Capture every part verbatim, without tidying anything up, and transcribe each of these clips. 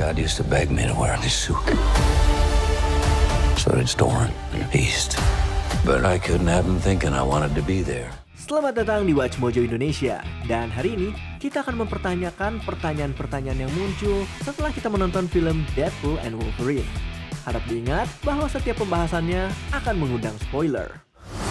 God used to beg me to wear this suit. So did Storm and the Beast. But I couldn't have him thinking I wanted to be there. Selamat datang di Watch Mojo Indonesia. Dan hari ini kita akan mempertanyakan pertanyaan-pertanyaan yang muncul setelah kita menonton film Deadpool and Wolverine. Harap diingat bahwa setiap pembahasannya akan mengundang spoiler.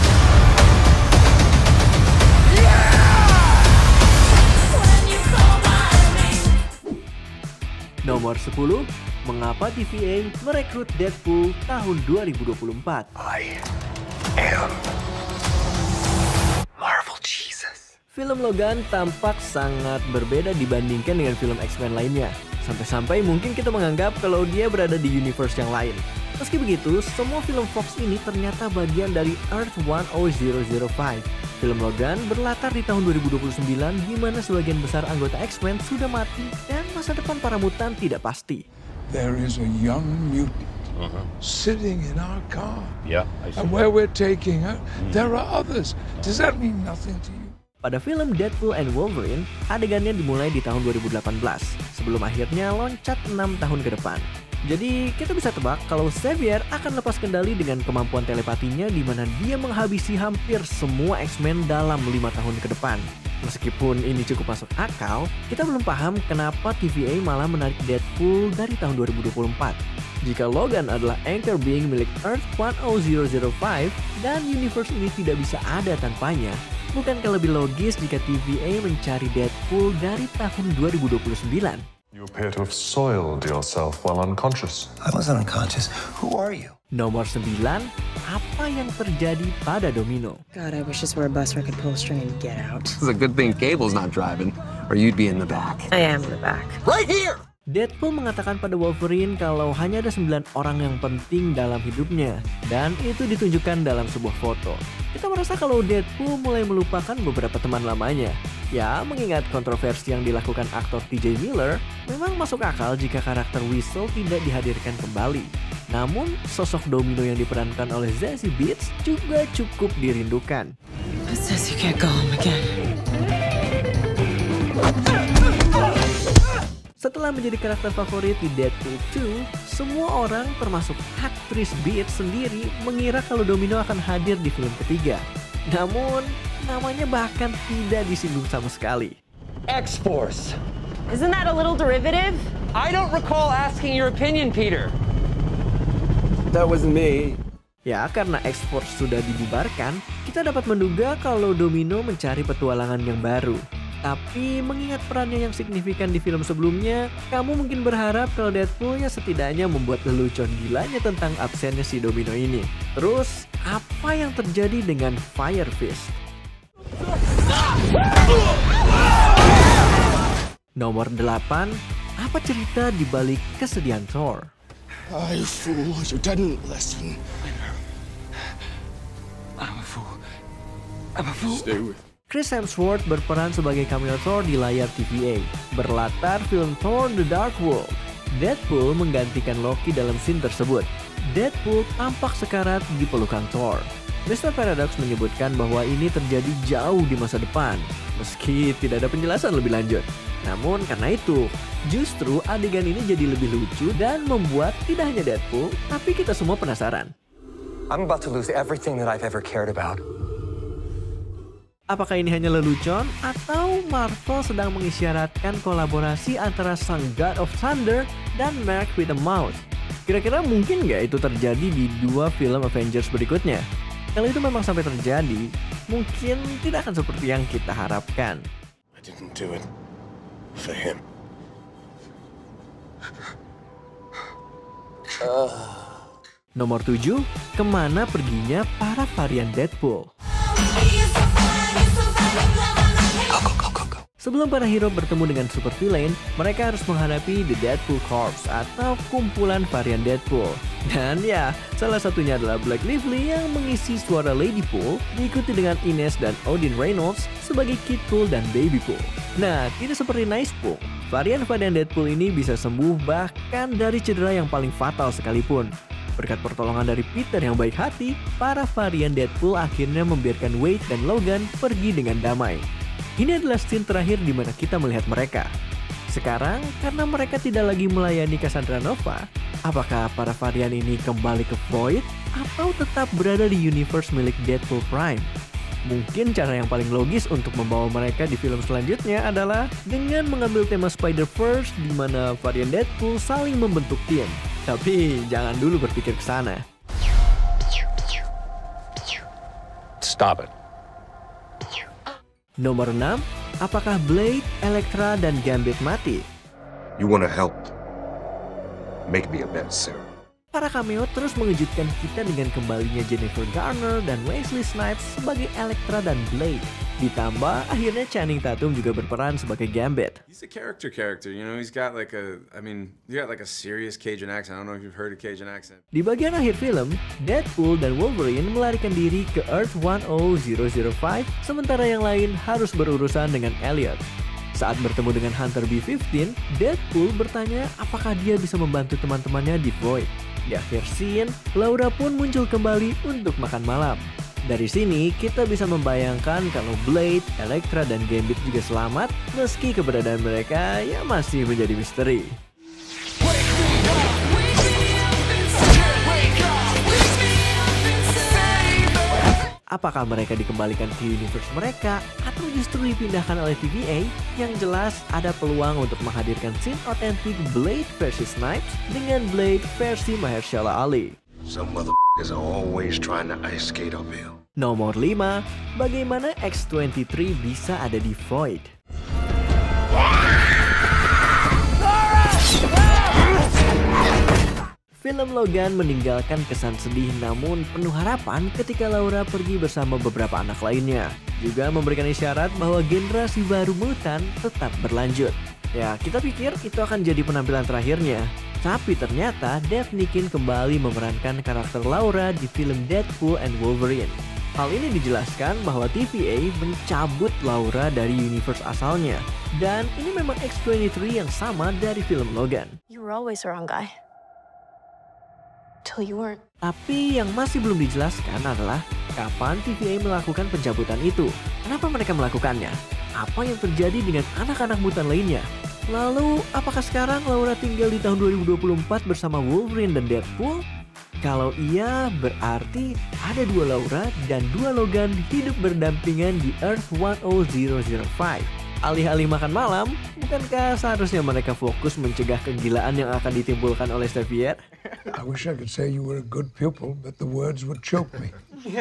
Nomor sepuluh, mengapa T V A merekrut Deadpool tahun dua ribu dua puluh empat? I am Marvel Jesus. Film Logan tampak sangat berbeda dibandingkan dengan film X-Men lainnya. Sampai-sampai mungkin kita menganggap kalau dia berada di universe yang lain. Meski begitu, semua film Fox ini ternyata bagian dari Earth sepuluh ribu lima. Film Logan berlatar di tahun dua ribu dua puluh sembilan di mana sebagian besar anggota X-Men sudah mati dan masa depan para mutan tidak pasti. There is a young mutant uh-huh. sitting in our car. Yeah, I see. And where we're taking her, mm. there are others. Does that mean nothing to you? Pada film Deadpool and Wolverine, adegannya dimulai di tahun dua ribu delapan belas, sebelum akhirnya loncat enam tahun ke depan. Jadi kita bisa tebak kalau Xavier akan lepas kendali dengan kemampuan telepatinya di mana dia menghabisi hampir semua X-Men dalam lima tahun ke depan. Meskipun ini cukup masuk akal, kita belum paham kenapa T V A malah menarik Deadpool dari tahun dua ribu dua puluh empat. Jika Logan adalah anchor being milik Earth sepuluh ribu lima dan universe ini tidak bisa ada tanpanya, bukankah lebih logis jika T V A mencari Deadpool dari tahun dua ribu dua puluh sembilan? You appear to have soiled yourself while unconscious. I wasn't unconscious. Who are you? Nomor sembilan, apa yang terjadi pada Domino? God, I wish this were a bus where I could pull a string and get out. It's a good thing Cable's not driving, or you'd be in the back. I am in the back. Right here! Deadpool mengatakan pada Wolverine kalau hanya ada sembilan orang yang penting dalam hidupnya, dan itu ditunjukkan dalam sebuah foto. Kita merasa kalau Deadpool mulai melupakan beberapa teman lamanya. Ya, mengingat kontroversi yang dilakukan aktor T J Miller, memang masuk akal jika karakter Weasel tidak dihadirkan kembali. Namun, sosok Domino yang diperankan oleh Zazie Beetz juga cukup dirindukan. It says you can't go home again. Setelah menjadi karakter favorit di Deadpool dua, semua orang termasuk aktris Beetz sendiri mengira kalau Domino akan hadir di film ketiga. Namun, namanya bahkan tidak disinggung sama sekali. X-Force. Isn't that a little derivative? I don't recall asking your opinion, Peter. That wasn't me. Ya, karena X-Force sudah dibubarkan, kita dapat menduga kalau Domino mencari petualangan yang baru. Tapi mengingat perannya yang signifikan di film sebelumnya, kamu mungkin berharap kalau Deadpool ya setidaknya membuat lelucon gilanya tentang absennya si Domino ini. Terus, apa yang terjadi dengan Fire Fist? Nomor delapan, apa cerita di balik kesedihan Thor? I fool, you didn't listen. I'm a fool. I'm a fool. Stay with me. Chris Hemsworth berperan sebagai cameo Thor di layar T V A, berlatar film Thor The Dark World. Deadpool menggantikan Loki dalam scene tersebut. Deadpool tampak sekarat di pelukan Thor. mister Paradox menyebutkan bahwa ini terjadi jauh di masa depan, meski tidak ada penjelasan lebih lanjut. Namun karena itu, justru adegan ini jadi lebih lucu dan membuat tidak hanya Deadpool, tapi kita semua penasaran. I'm about to lose everything that I've ever cared about. Apakah ini hanya lelucon atau Marvel sedang mengisyaratkan kolaborasi antara sang God of Thunder dan Mark with a Mouth? Kira-kira mungkin nggak itu terjadi di dua film Avengers berikutnya? Kalau itu memang sampai terjadi, mungkin tidak akan seperti yang kita harapkan. I didn't do it for him. Uh. Nomor tujuh, kemana perginya para varian Deadpool? Sebelum para hero bertemu dengan super villain, mereka harus menghadapi The Deadpool Corps atau kumpulan varian Deadpool. Dan ya, salah satunya adalah Blake Lively yang mengisi suara Ladypool, diikuti dengan Ines dan Odin Reynolds sebagai Kidpool dan Babypool. Nah, tidak seperti Nicepool, varian-varian Deadpool ini bisa sembuh bahkan dari cedera yang paling fatal sekalipun. Berkat pertolongan dari Peter yang baik hati, para varian Deadpool akhirnya membiarkan Wade dan Logan pergi dengan damai. Ini adalah scene terakhir di mana kita melihat mereka. Sekarang, karena mereka tidak lagi melayani Cassandra Nova, apakah para varian ini kembali ke Void atau tetap berada di universe milik Deadpool Prime? Mungkin cara yang paling logis untuk membawa mereka di film selanjutnya adalah dengan mengambil tema Spider-Verse di mana varian Deadpool saling membentuk tim. Tapi jangan dulu berpikir ke sana. Stop it. Nomor enam, apakah Blade, Elektra, dan Gambit mati? You wanna help? Make me a bet, Sarah. Para cameo terus mengejutkan kita dengan kembalinya Jennifer Garner dan Wesley Snipes sebagai Elektra dan Blade. Ditambah, akhirnya Channing Tatum juga berperan sebagai Gambit. He's a character character, you know, he's got like a, I mean, he got like a serious Cajun accent. I don't know if you've heard a Cajun accent. Di bagian akhir film, Deadpool dan Wolverine melarikan diri ke Earth ten thousand lima, sementara yang lain harus berurusan dengan Elliot. Saat bertemu dengan Hunter B fifteen, Deadpool bertanya apakah dia bisa membantu teman-temannya di Void. Di akhir scene, Laura pun muncul kembali untuk makan malam. Dari sini, kita bisa membayangkan kalau Blade, Elektra, dan Gambit juga selamat, meski keberadaan mereka ya masih menjadi misteri. Apakah mereka dikembalikan ke universe mereka atau justru dipindahkan oleh T V A? Yang jelas ada peluang untuk menghadirkan scene otentik Blade versi Snipes dengan Blade versi Mahershala Ali. Some motherfuckers are always trying to ice skate uphill. Nomor lima, bagaimana X twenty-three bisa ada di Void? Film Logan meninggalkan kesan sedih namun penuh harapan ketika Laura pergi bersama beberapa anak lainnya. Juga memberikan isyarat bahwa generasi baru mutan tetap berlanjut. Ya, kita pikir itu akan jadi penampilan terakhirnya. Tapi ternyata Dave Nikin kembali memerankan karakter Laura di film Deadpool and Wolverine. Hal ini dijelaskan bahwa T V A mencabut Laura dari universe asalnya. Dan ini memang X twenty-three yang sama dari film Logan. You were always the wrong guy. Till you weren't. Tapi yang masih belum dijelaskan adalah kapan T V A melakukan pencabutan itu. Kenapa mereka melakukannya? Apa yang terjadi dengan anak-anak mutan lainnya? Lalu, apakah sekarang Laura tinggal di tahun dua ribu dua puluh empat bersama Wolverine dan Deadpool? Kalau iya, berarti ada dua Laura dan dua Logan hidup berdampingan di Earth ten thousand lima. Alih-alih makan malam, bukankah seharusnya mereka fokus mencegah kegilaan yang akan ditimbulkan oleh Xavier? I wish I could say you were a good pupil, but the words would choke me.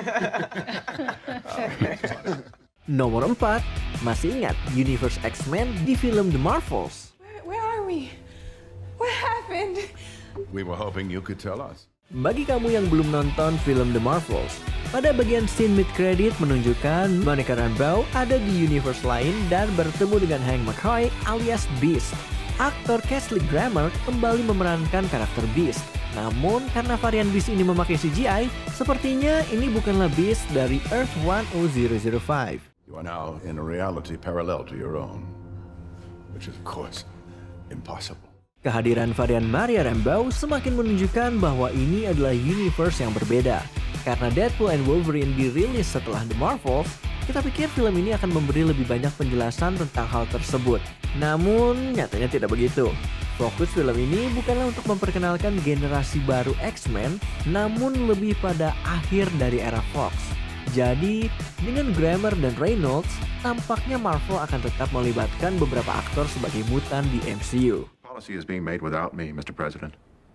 Nomor empat, masih ingat Universe X-Men di film The Marvels? Where, where are we? What happened? We were hoping you could tell us. Bagi kamu yang belum nonton film The Marvels, pada bagian scene mid-credit menunjukkan Monica Rambeau ada di universe lain dan bertemu dengan Hank McCoy alias Beast. Aktor Kingsley Grammer kembali memerankan karakter Beast. Namun karena varian Beast ini memakai C G I, sepertinya ini bukanlah Beast dari Earth ten thousand lima. You are now in a reality parallel to your own, which is of course impossible. Kehadiran varian Maria Rambeau semakin menunjukkan bahwa ini adalah universe yang berbeda. Karena Deadpool and Wolverine dirilis setelah The Marvels, kita pikir film ini akan memberi lebih banyak penjelasan tentang hal tersebut. Namun, nyatanya tidak begitu. Fokus film ini bukanlah untuk memperkenalkan generasi baru X-Men, namun lebih pada akhir dari era Fox. Jadi, dengan Grammer dan Reynolds, tampaknya Marvel akan tetap melibatkan beberapa aktor sebagai mutan di M C U. Policy is being made without me, Mister President.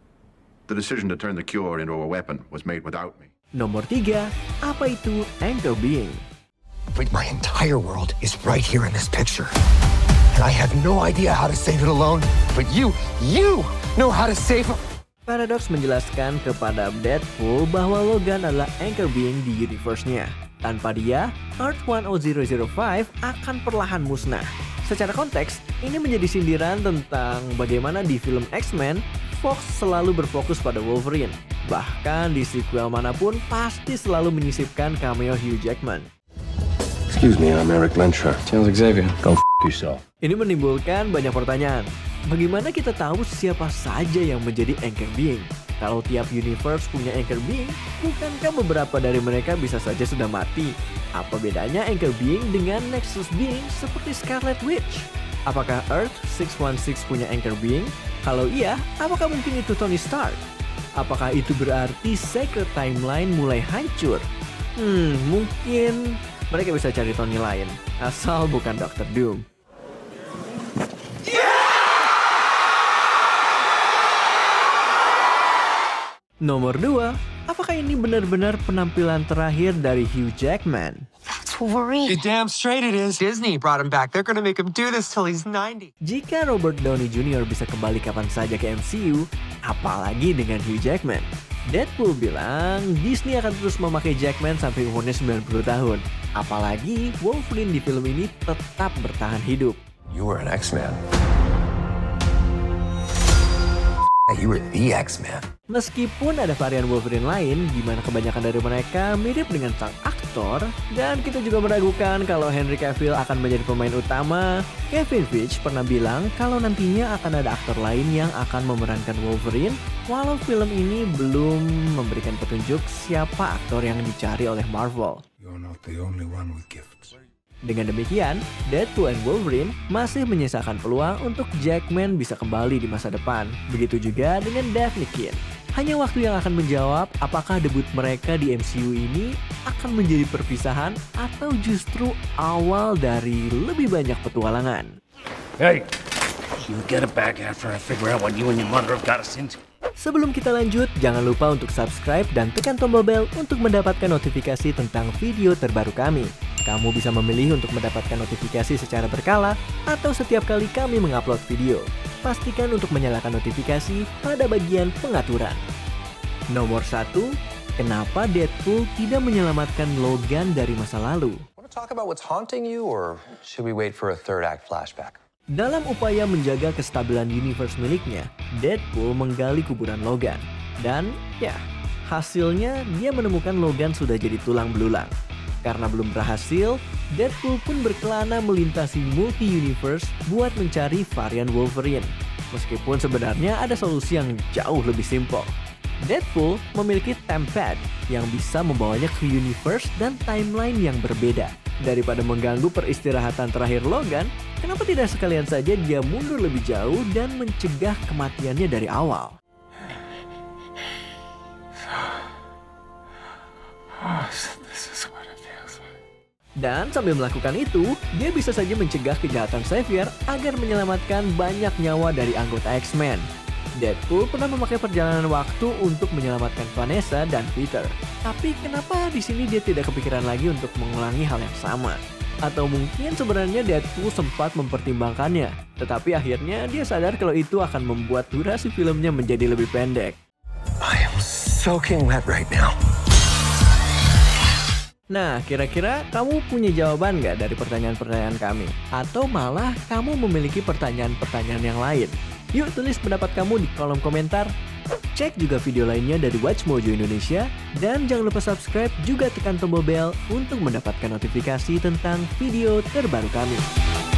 The decision to turn the cure into a weapon was made without me. Nomor tiga, apa itu Anchor Being? But my entire world is right here in this picture. And I have no idea how to save it alone. But you, you know how to save it. Paradox menjelaskan kepada Deadpool bahwa Logan adalah Anchor Being di universe-nya. Tanpa dia, Earth ten thousand lima akan perlahan musnah. Secara konteks, ini menjadi sindiran tentang bagaimana di film X-Men, Fox selalu berfokus pada Wolverine. Bahkan di sequel manapun pasti selalu menyisipkan cameo Hugh Jackman. Excuse me, I'm Eric Lensher. Sounds like Xavier. Go f*** yourself. Ini menimbulkan banyak pertanyaan. Bagaimana kita tahu siapa saja yang menjadi Anchor Being? Kalau tiap universe punya Anchor Being, bukankah beberapa dari mereka bisa saja sudah mati? Apa bedanya Anchor Being dengan Nexus Being seperti Scarlet Witch? Apakah Earth six one six punya anchor being? Kalau iya, apakah mungkin itu Tony Stark? Apakah itu berarti Secret Timeline mulai hancur? Hmm, mungkin mereka bisa cari Tony lain, asal bukan Doctor Doom. Nomor dua, apakah ini benar-benar penampilan terakhir dari Hugh Jackman? That's Wolverine. You're damn straight it is. Disney brought him back. They're gonna make him do this till he's ninety. Jika Robert Downey Junior bisa kembali kapan saja ke M C U, apalagi dengan Hugh Jackman. Deadpool bilang Disney akan terus memakai Jackman sampai umurnya sembilan puluh tahun. Apalagi Wolverine di film ini tetap bertahan hidup. You were an X-Man. You were the X-Man. Meskipun ada varian Wolverine lain, di mana kebanyakan dari mereka mirip dengan sang aktor, dan kita juga meragukan kalau Henry Cavill akan menjadi pemain utama, Kevin Feige pernah bilang kalau nantinya akan ada aktor lain yang akan memerankan Wolverine, walau film ini belum memberikan petunjuk siapa aktor yang dicari oleh Marvel. You're not the only one with gifts. Dengan demikian, Deadpool and Wolverine masih menyisakan peluang untuk Jackman bisa kembali di masa depan. Begitu juga dengan Daphne Keane. Hanya waktu yang akan menjawab apakah debut mereka di M C U ini akan menjadi perpisahan atau justru awal dari lebih banyak petualangan. Hey, you get it back after I figure out what you and your mother have got us into. Sebelum kita lanjut, jangan lupa untuk subscribe dan tekan tombol bel untuk mendapatkan notifikasi tentang video terbaru kami. Kamu bisa memilih untuk mendapatkan notifikasi secara berkala atau setiap kali kami mengupload video. Pastikan untuk menyalakan notifikasi pada bagian pengaturan. Nomor satu, kenapa Deadpool tidak menyelamatkan Logan dari masa lalu? Want to talk about what's haunting you, or should we wait for a third act flashback? Dalam upaya menjaga kestabilan universe miliknya, Deadpool menggali kuburan Logan. Dan ya, hasilnya dia menemukan Logan sudah jadi tulang belulang. Karena belum berhasil, Deadpool pun berkelana melintasi multi-universe buat mencari varian Wolverine. Meskipun sebenarnya ada solusi yang jauh lebih simpel. Deadpool memiliki Tempad yang bisa membawanya ke universe dan timeline yang berbeda. Daripada mengganggu peristirahatan terakhir Logan, kenapa tidak sekalian saja dia mundur lebih jauh dan mencegah kematiannya dari awal? Dan sambil melakukan itu, dia bisa saja mencegah kejahatan Xavier agar menyelamatkan banyak nyawa dari anggota X-Men. Deadpool pernah memakai perjalanan waktu untuk menyelamatkan Vanessa dan Peter. Tapi kenapa di sini dia tidak kepikiran lagi untuk mengulangi hal yang sama? Atau mungkin sebenarnya Deadpool sempat mempertimbangkannya, tetapi akhirnya dia sadar kalau itu akan membuat durasi filmnya menjadi lebih pendek. I am soaking wet right now. Nah, kira-kira kamu punya jawaban nggak dari pertanyaan-pertanyaan kami? Atau malah kamu memiliki pertanyaan-pertanyaan yang lain? Yuk tulis pendapat kamu di kolom komentar. Cek juga video lainnya dari Watch Mojo Indonesia. Dan jangan lupa subscribe juga tekan tombol bel untuk mendapatkan notifikasi tentang video terbaru kami.